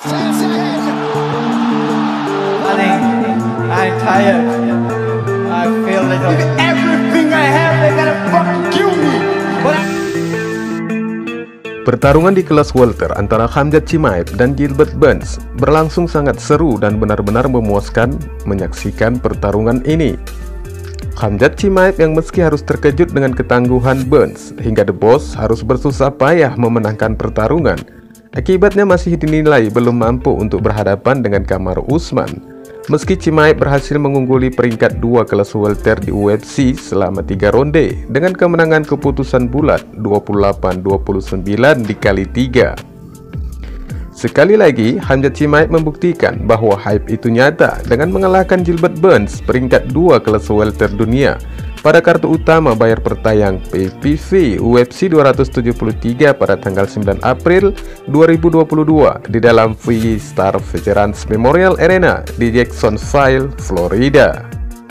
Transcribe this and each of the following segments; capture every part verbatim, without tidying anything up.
I'm tired. I feel little. Everything I have, they gotta fucking kill me. But Pertarungan di kelas welter antara Khamzat Chimaev dan Gilbert Burns berlangsung sangat seru dan benar-benar memuaskan menyaksikan pertarungan ini. Khamzat Chimaev yang meski harus terkejut dengan ketangguhan Burns hingga The Boss harus bersusah payah memenangkan pertarungan, akibatnya masih dinilai belum mampu untuk berhadapan dengan Kamaru Usman. Meski Chimaev berhasil mengungguli peringkat dua kelas welter di U F C selama tiga ronde dengan kemenangan keputusan bulat dua puluh delapan dua puluh sembilan dikali tiga. Sekali lagi, Khamzat Chimaev membuktikan bahwa hype itu nyata dengan mengalahkan Gilbert Burns peringkat dua kelas welter dunia pada kartu utama bayar pertayang P P V U F C dua ratus tujuh puluh tiga pada tanggal sembilan April dua ribu dua puluh dua di dalam V Star Veterans Memorial Arena di Jacksonville, Florida.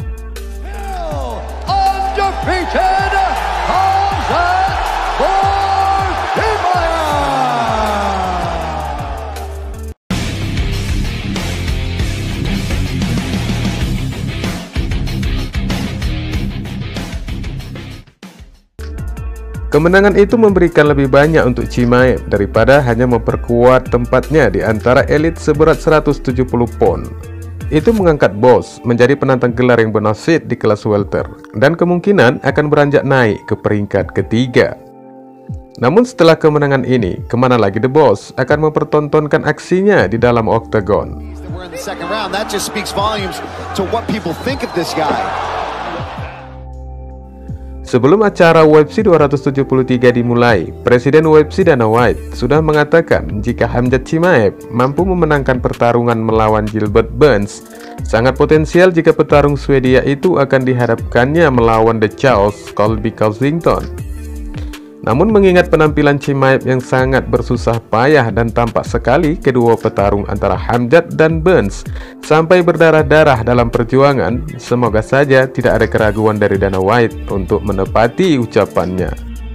Kemenangan itu memberikan lebih banyak untuk Chimaev daripada hanya memperkuat tempatnya di antara elit seberat seratus tujuh puluh pon. Itu mengangkat Boss menjadi penantang gelar yang bonafit di kelas welter dan kemungkinan akan beranjak naik ke peringkat ketiga. Namun setelah kemenangan ini, kemana lagi The Boss akan mempertontonkan aksinya di dalam oktagon? Sebelum acara U F C dua ratus tujuh puluh tiga dimulai, Presiden U F C Dana White sudah mengatakan jika Khamzat Chimaev mampu memenangkan pertarungan melawan Gilbert Burns, sangat potensial jika petarung Swedia itu akan dihadapkannya melawan The Chaos Colby Covington. Namun mengingat penampilan Chimaev yang sangat bersusah payah dan tampak sekali kedua petarung antara Khamzat dan Burns sampai berdarah-darah dalam perjuangan, semoga saja tidak ada keraguan dari Dana White untuk menepati ucapannya.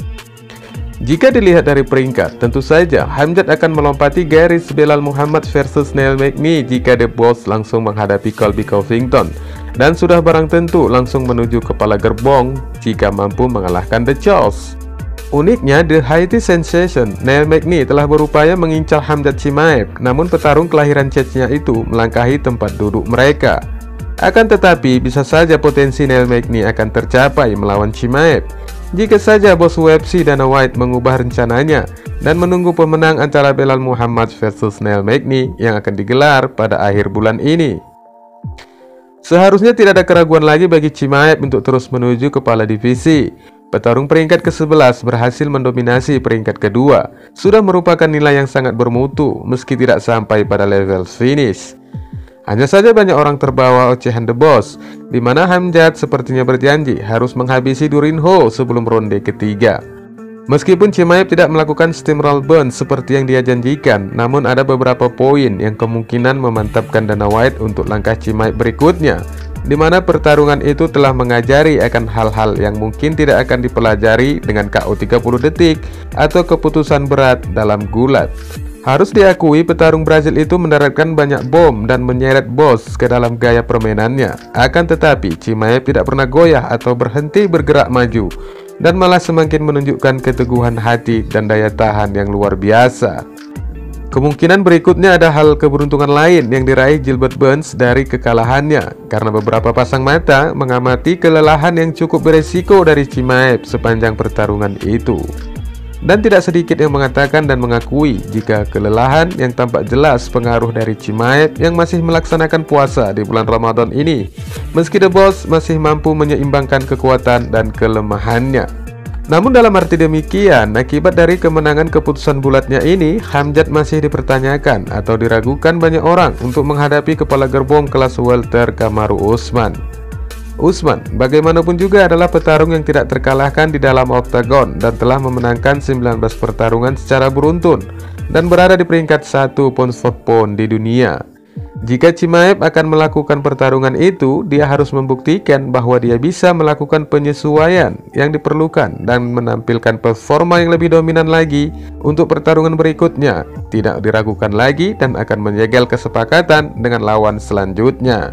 Jika dilihat dari peringkat, tentu saja Khamzat akan melompati garis Belal Muhammad versus Neil Magny jika The Boss langsung menghadapi Colby Covington, dan sudah barang tentu langsung menuju kepala gerbong jika mampu mengalahkan The Chaos. Uniknya, The Haiti Sensation Neil Magny telah berupaya mengincar Khamzat Chimaev, namun petarung kelahiran Chechnya itu melangkahi tempat duduk mereka. Akan tetapi, bisa saja potensi Neil Magny akan tercapai melawan Chimaev jika saja bos U F C Dana White mengubah rencananya dan menunggu pemenang antara Belal Muhammad versus Neil Magny yang akan digelar pada akhir bulan ini. Seharusnya tidak ada keraguan lagi bagi Chimaev untuk terus menuju kepala divisi. Petarung peringkat ke sebelas berhasil mendominasi peringkat kedua, sudah merupakan nilai yang sangat bermutu meski tidak sampai pada level finish. Hanya saja banyak orang terbawa ocehan The Boss, di mana Khamzat sepertinya berjanji harus menghabisi Durin Ho sebelum ronde ketiga. Meskipun Chimaev tidak melakukan steamroll Burns seperti yang dia janjikan, namun ada beberapa poin yang kemungkinan memantapkan Dana White untuk langkah Chimaev berikutnya, di mana pertarungan itu telah mengajari akan hal-hal yang mungkin tidak akan dipelajari dengan K O tiga puluh detik atau keputusan berat dalam gulat. Harus diakui petarung Brazil itu mendaratkan banyak bom dan menyeret Boss ke dalam gaya permainannya. Akan tetapi Chimaev tidak pernah goyah atau berhenti bergerak maju, dan malah semakin menunjukkan keteguhan hati dan daya tahan yang luar biasa. Kemungkinan berikutnya ada hal keberuntungan lain yang diraih Gilbert Burns dari kekalahannya, karena beberapa pasang mata mengamati kelelahan yang cukup beresiko dari Chimaev sepanjang pertarungan itu. Dan tidak sedikit yang mengatakan dan mengakui jika kelelahan yang tampak jelas pengaruh dari Chimaev yang masih melaksanakan puasa di bulan Ramadan ini, meski The Boss masih mampu menyeimbangkan kekuatan dan kelemahannya. Namun dalam arti demikian, akibat dari kemenangan keputusan bulatnya ini, Khamzat masih dipertanyakan atau diragukan banyak orang untuk menghadapi kepala gerbong kelas welter Kamaru Usman. Usman bagaimanapun juga adalah petarung yang tidak terkalahkan di dalam oktagon dan telah memenangkan sembilan belas pertarungan secara beruntun dan berada di peringkat satu pon di dunia. Jika Chimaev akan melakukan pertarungan itu, dia harus membuktikan bahwa dia bisa melakukan penyesuaian yang diperlukan dan menampilkan performa yang lebih dominan lagi untuk pertarungan berikutnya, tidak diragukan lagi dan akan menjegal kesepakatan dengan lawan selanjutnya.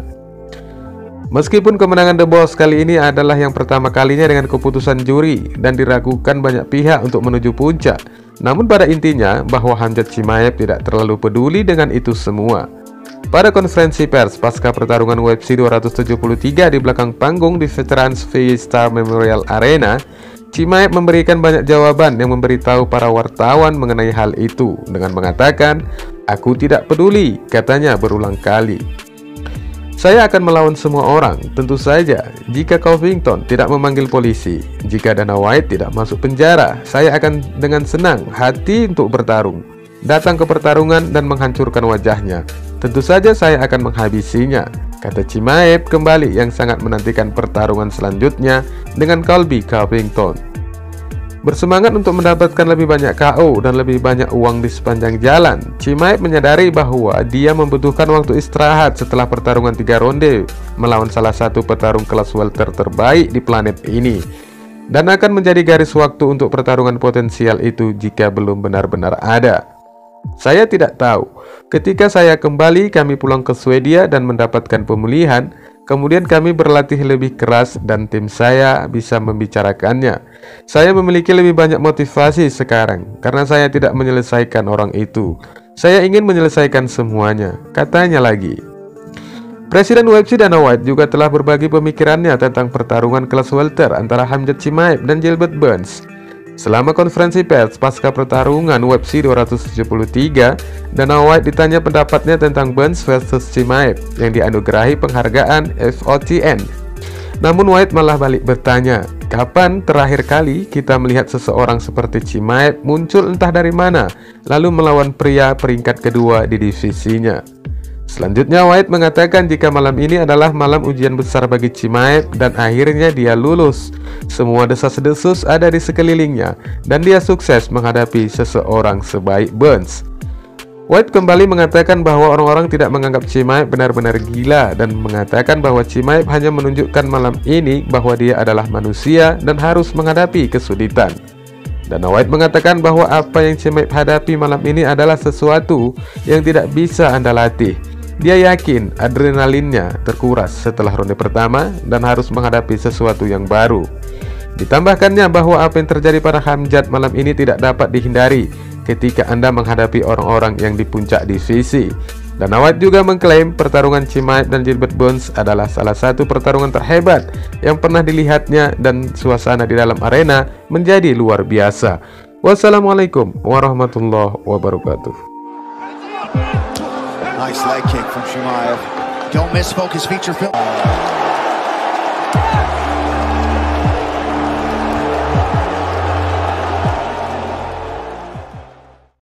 Meskipun kemenangan The Boss kali ini adalah yang pertama kalinya dengan keputusan juri dan diragukan banyak pihak untuk menuju puncak, namun pada intinya bahwa Khamzat Chimaev tidak terlalu peduli dengan itu semua. Pada konferensi pers pasca pertarungan U F C dua ratus tujuh puluh tiga di belakang panggung di Veterans V-Star Memorial Arena, Chimaev memberikan banyak jawaban yang memberitahu para wartawan mengenai hal itu dengan mengatakan, "Aku tidak peduli," katanya berulang kali. "Saya akan melawan semua orang, tentu saja. Jika Covington tidak memanggil polisi, jika Dana White tidak masuk penjara, saya akan dengan senang hati untuk bertarung, datang ke pertarungan dan menghancurkan wajahnya. Tentu saja saya akan menghabisinya," kata Chimaev kembali yang sangat menantikan pertarungan selanjutnya dengan Colby Covington. Bersemangat untuk mendapatkan lebih banyak K O dan lebih banyak uang di sepanjang jalan, Chimaev menyadari bahwa dia membutuhkan waktu istirahat setelah pertarungan tiga ronde melawan salah satu petarung kelas welter terbaik di planet ini, dan akan menjadi garis waktu untuk pertarungan potensial itu jika belum benar-benar ada. "Saya tidak tahu. Ketika saya kembali, kami pulang ke Swedia dan mendapatkan pemulihan. Kemudian kami berlatih lebih keras dan tim saya bisa membicarakannya. Saya memiliki lebih banyak motivasi sekarang karena saya tidak menyelesaikan orang itu. Saya ingin menyelesaikan semuanya," katanya lagi. Presiden U F C Dana White juga telah berbagi pemikirannya tentang pertarungan kelas welter antara Khamzat Chimaev dan Gilbert Burns. Selama konferensi pers pasca pertarungan U F C dua ratus tujuh puluh tiga, Dana White ditanya pendapatnya tentang Burns versus Chimaev yang dianugerahi penghargaan F O T N. Namun White malah balik bertanya, "Kapan terakhir kali kita melihat seseorang seperti Chimaev muncul entah dari mana, lalu melawan pria peringkat kedua di divisinya?" Selanjutnya White mengatakan jika malam ini adalah malam ujian besar bagi Chimaev dan akhirnya dia lulus. Semua desas-desus ada di sekelilingnya dan dia sukses menghadapi seseorang sebaik Burns. White kembali mengatakan bahwa orang-orang tidak menganggap Chimaev benar-benar gila dan mengatakan bahwa Chimaev hanya menunjukkan malam ini bahwa dia adalah manusia dan harus menghadapi kesulitan. Dana White mengatakan bahwa apa yang Chimaev hadapi malam ini adalah sesuatu yang tidak bisa Anda latih. Dia yakin adrenalinnya terkuras setelah ronde pertama dan harus menghadapi sesuatu yang baru. Ditambahkannya bahwa apa yang terjadi pada Khamzat malam ini tidak dapat dihindari ketika Anda menghadapi orang-orang yang di puncak divisi. Dana White juga mengklaim pertarungan Chimaev dan Gilbert Burns adalah salah satu pertarungan terhebat yang pernah dilihatnya dan suasana di dalam arena menjadi luar biasa. Wassalamualaikum warahmatullahi wabarakatuh. Nice leg kick from Chimaev. Don't miss focus feature film.